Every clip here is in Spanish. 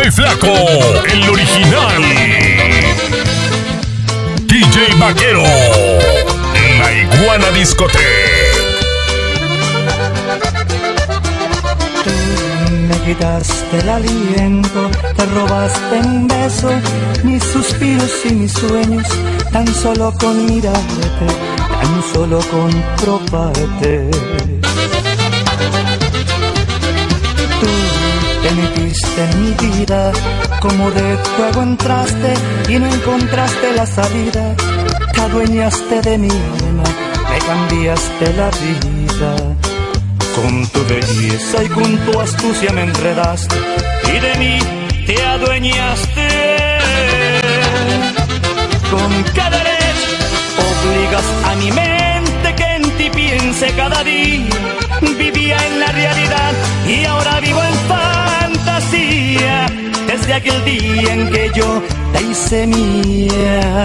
DJ Flaco, el original. DJ Vaquero, en la Iguana Discoteca. Me quitaste el aliento, te robaste un beso, mis suspiros y mis sueños, tan solo con mirarte, tan solo con probarte. Tú te metiste en mi vida, como de fuego entraste y no encontraste la salida. Te adueñaste de mi alma, me cambiaste la vida. Con tu belleza y con tu astucia me enredaste y de mí te adueñaste. ¿Con qué derecho obligas a mi mente que en ti piense cada día? Vivía en la realidad y ahora vivo en fantasía, desde aquel día en que yo te hice mía.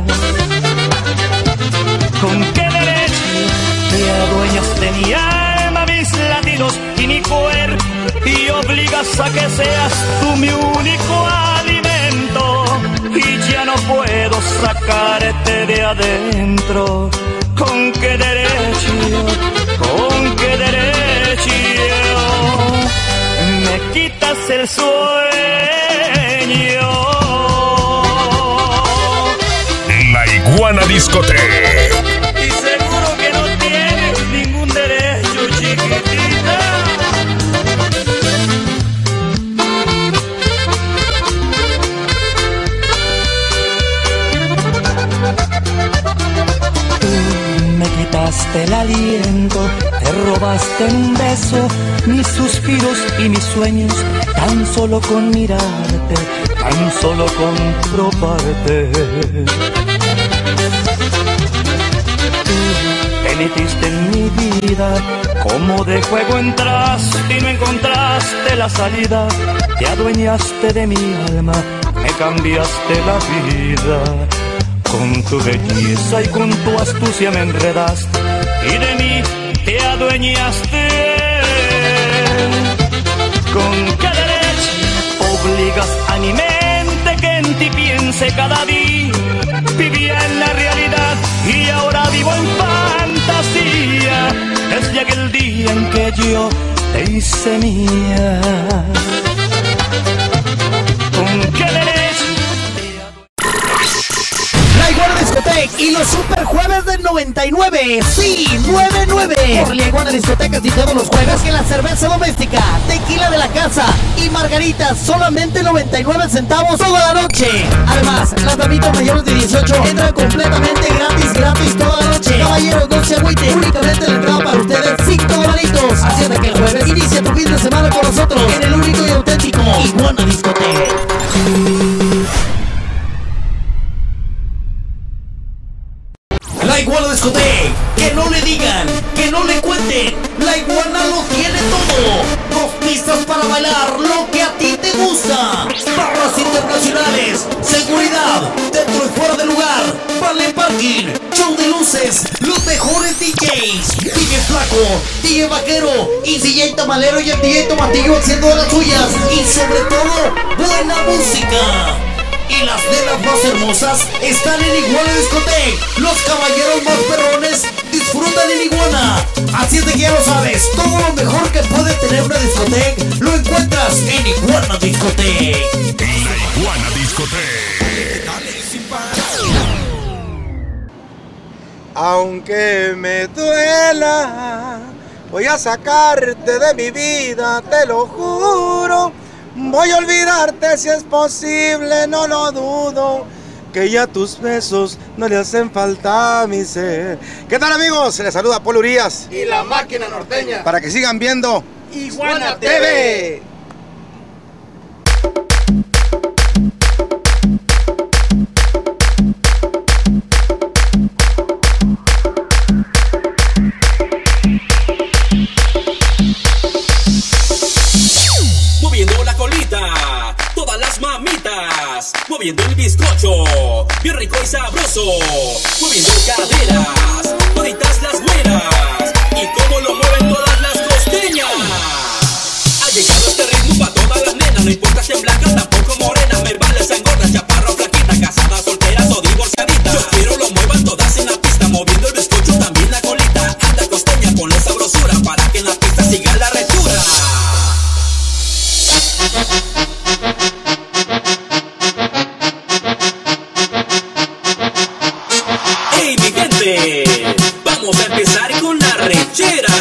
¿Con qué derecho te adueñas de mi alma, mis latidos y mi cuerpo, y obligas a que seas tú mi único alimento? Y ya no puedo sacarte de adentro. ¿Con qué derecho? ¿Con qué derecho me quitas el sueño? La Iguana Discoteca. Y seguro que no tienes ningún derecho, chiquitita. Me quitaste el aliento, te robaste un beso, mis suspiros y mis sueños, tan solo con mirarte, tan solo con probarte. Tú te metiste en mi vida, como de juego entraste y no encontraste la salida. Te adueñaste de mi alma, me cambiaste la vida. Con tu belleza y con tu astucia me enredaste y de mí te adueñaste. ¿Con qué derecho obligas a mi mente que en ti piense cada día? Vivía en la realidad y ahora vivo en fantasía, desde aquel día en que yo te hice mía. ¿Con qué derecho? Y los super jueves del 99, sí, 99. Por la Iguana Discotecas y todos los jueves que la cerveza doméstica, tequila de la casa y margaritas solamente 99 centavos toda la noche. Además, las damitas mayores de 18 entran completamente gratis toda la noche. Caballeros, no se agüiten, únicamente la entrada para ustedes $5. Así es de que el jueves inicia tu fin de semana con nosotros en el único y auténtico Iguana Discoteca. La Iguana Discoteca, que no le digan, que no le cuenten, la Iguana lo tiene todo. Dos pistas para bailar, lo que a ti te gusta. Barras internacionales, seguridad, dentro y fuera del lugar, vale parking, show de luces, los mejores DJs, DJ Flaco, DJ Vaquero, y DJ Tamalero y el DJ Tomatillo haciendo de las suyas. Y sobre todo, buena música. Y las nenas más hermosas están en Iguana Discoteca. Los caballeros más perrones disfrutan en Iguana. Así es de que ya lo sabes, todo lo mejor que puede tener una discoteca lo encuentras en Iguana Discoteca. La Iguana Discoteca. Aunque me duela, voy a sacarte de mi vida, te lo juro. Voy a olvidarte si es posible, no lo dudo, que ya tus besos no le hacen falta a mi ser. ¿Qué tal, amigos? Les saluda Polo Urias y la máquina norteña, para que sigan viendo Iguana TV. Moviendo la colita, todas las mamitas, moviendo el bizcocho, bien rico y sabroso, moviendo caderas, toditas las güeras, y como lo mueven todas las costeñas. Ha llegado este ritmo para todas las nenas, no importa si en blanca, empezar con la rechera.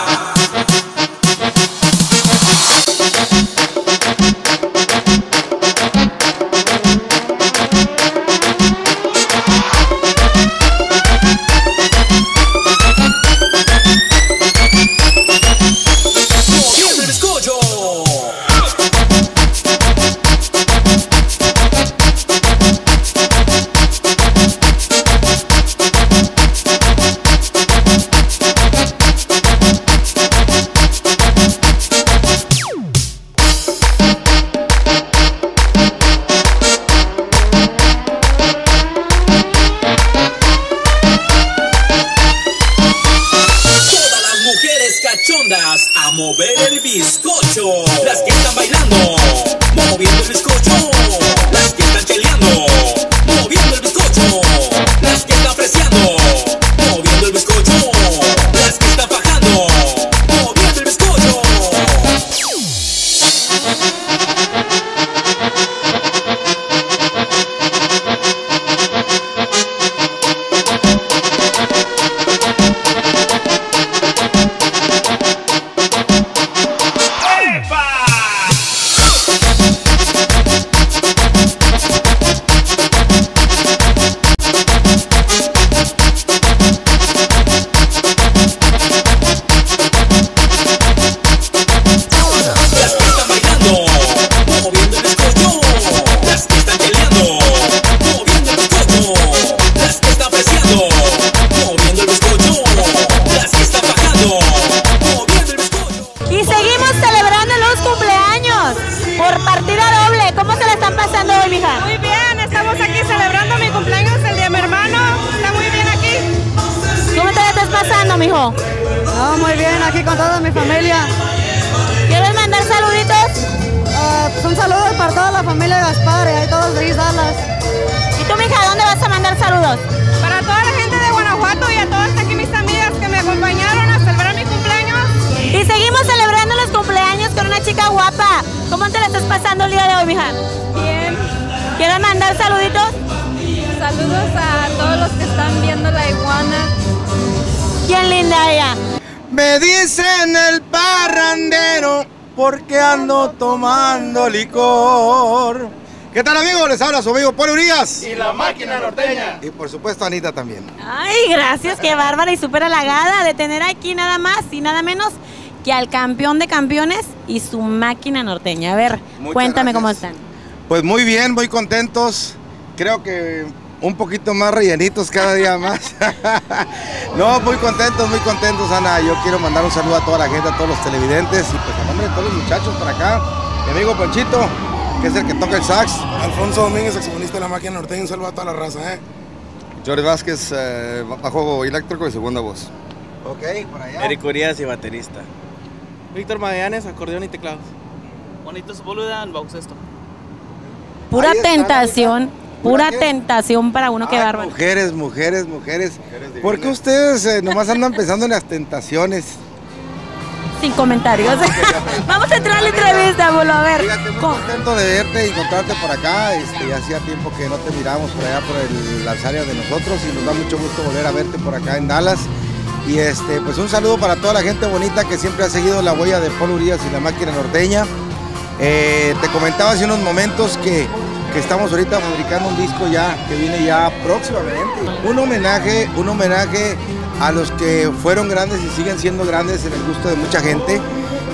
A mover el bizcocho, las que están bailando, moviendo el bizcocho, las que están cheleando, moviendo el bizcocho, las que están apreciando, moviendo el bizcocho, las que están bajando, moviendo el bizcocho. Mijo? No, muy bien, aquí con toda mi familia. ¿Quieres mandar saluditos? Pues un saludo para toda la familia de Gaspar y ahí todos de Dallas. ¿Y tú, mija, dónde vas a mandar saludos? Para toda la gente de Guanajuato y a todas aquí mis amigas que me acompañaron a celebrar mi cumpleaños. Y seguimos celebrando los cumpleaños con una chica guapa. ¿Cómo te la estás pasando el día de hoy, mija? Bien. ¿Quieres mandar saluditos? Saludos a todos los que están viendo La Iguana. Bien linda ella. Me dicen el parrandero porque ando tomando licor. ¿Qué tal, amigos? Les habla su amigo Polo Urias. Y la máquina norteña. Y por supuesto Anita también. Ay, gracias, qué bárbara y súper halagada de tener aquí nada más y nada menos que al campeón de campeones y su máquina norteña. A ver, Muchas cuéntame gracias. cómo están. Pues muy bien, muy contentos. Creo que un poquito más rellenitos cada día más. No, muy contentos, Ana. Yo quiero mandar un saludo a toda la gente, a todos los televidentes y pues a nombre de todos los muchachos por acá. Mi amigo Ponchito, que es el que toca el sax. Alfonso Domínguez, saxofonista de la máquina norteña. Un saludo a toda la raza, Jordi Vázquez, bajo eléctrico y segunda voz. Ok, por allá. Eric Urias y baterista. Víctor Magallanes, acordeón y teclados. Bonito Sepúlveda, en Bauxesto. Pura tentación. Pura tentación para uno que bárbaro. Mujeres. ¿Por qué ustedes nomás andan pensando en las tentaciones? Sin comentarios. Vamos a entrar a la entrevista, Bolo, a ver. Fíjate, muy contento de verte y encontrarte por acá. Ya hacía tiempo que no te miramos por allá por las áreas de nosotros y nos da mucho gusto volver a verte por acá en Dallas. Y pues un saludo para toda la gente bonita que siempre ha seguido la huella de Polo Urias y la máquina norteña. Te comentaba hace unos momentos que estamos ahorita fabricando un disco ya, que viene ya próximamente. Un homenaje a los que fueron grandes y siguen siendo grandes en el gusto de mucha gente.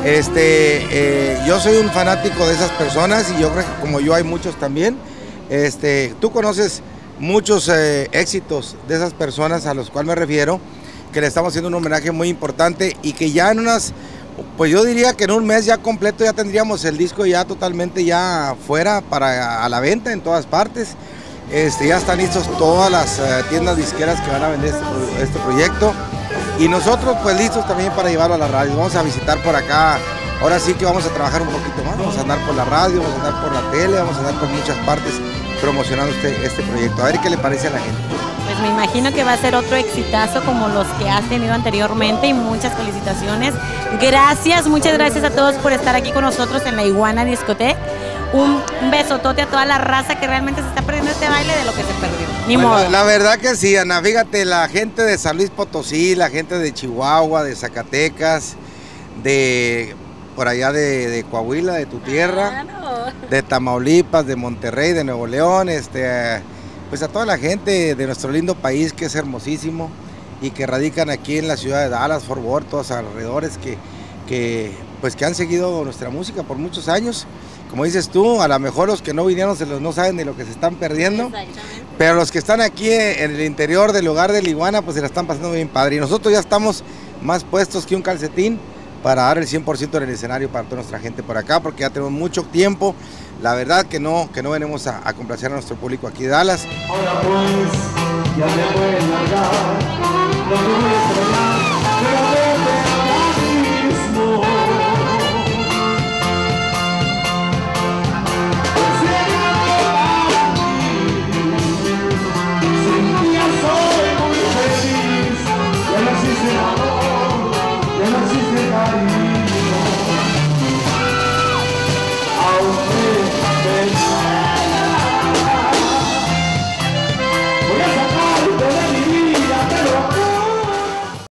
Yo soy un fanático de esas personas y yo creo que como yo hay muchos también. Tú conoces muchos éxitos de esas personas a los cuales me refiero, que le estamos haciendo un homenaje muy importante y que ya en pues yo diría que en un mes ya completo ya tendríamos el disco ya totalmente ya fuera a la venta en todas partes. Ya están listos todas las tiendas disqueras que van a vender este proyecto y nosotros pues listos también para llevarlo a la radio. Vamos a visitar por acá, ahora sí que vamos a trabajar un poquito más, vamos a andar por la radio, vamos a andar por la tele, vamos a andar por muchas partes promocionando este proyecto. A ver qué le parece a la gente. Pues me imagino que va a ser otro exitazo como los que has tenido anteriormente y muchas felicitaciones. Muchas gracias a todos por estar aquí con nosotros en la Iguana Discoteca. un besotote a toda la raza que realmente se está perdiendo este baile de lo que se perdió. Ni Bueno, modo. la verdad que sí, Ana, fíjate, la gente de San Luis Potosí, la gente de Chihuahua, de Zacatecas, de por allá de Coahuila, de tu tierra, de Tamaulipas, de Monterrey, de Nuevo León, pues a toda la gente de nuestro lindo país que es hermosísimo y que radican aquí en la ciudad de Dallas, Fort Worth, todos alrededores que han seguido nuestra música por muchos años. Como dices tú, a lo mejor los que no vinieron no saben de lo que se están perdiendo, pero los que están aquí en el interior del hogar de la Iguana pues se la están pasando bien padre, y nosotros ya estamos más puestos que un calcetín para dar el 100% en el escenario para toda nuestra gente por acá, porque ya tenemos mucho tiempo, la verdad que no venimos a complacer a nuestro público aquí de Dallas. Ahora pues, ya me voy a largar.